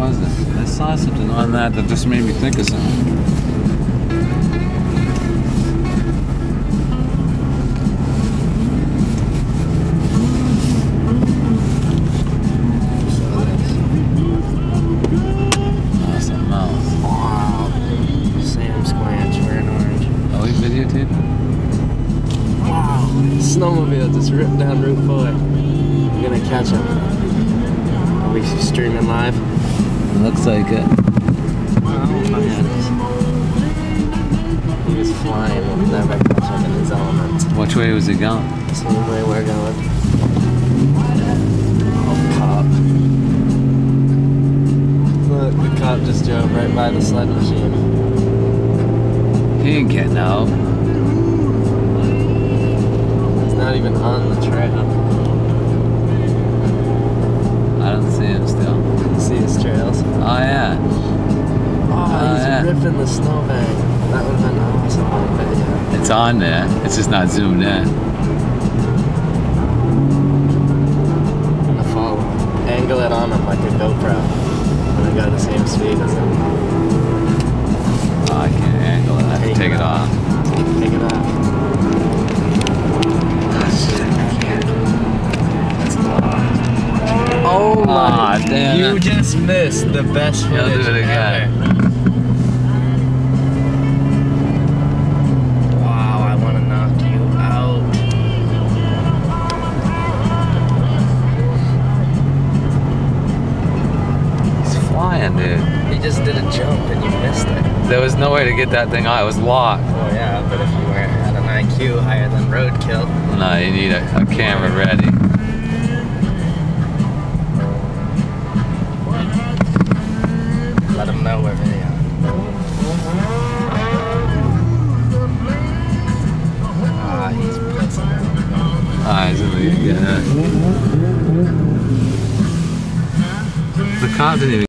was it? I saw something on that just made me think of something. Wow, snowmobile just ripped down Route 4. I'm gonna catch him. Are we streaming live? It looks like it. Oh my goodness. He was flying, we'll never catch him in his element. Which way was he going? Same way we're going. Oh, cop. Look, the cop just drove right by the sled machine. He ain't getting out. Not even on the trail. I don't see him still. You see his trails? Oh yeah. Oh, he's ripping the snowbank. That would have been awesome on video. It's on there. It's just not zoomed in. I'm gonna follow him. Angle it on him like a GoPro. And I got the same speed as him. Oh, I can't angle it. I have to take it off. Take it off. Oh my, damn. You just missed the best footage I'll do it again. ever. Wow, I want to knock you out. He's flying, dude. He just did a jump and you missed it. There was no way to get that thing out. It was locked. Oh yeah, but if you weren't at an IQ higher than roadkill. No, you need a camera ready.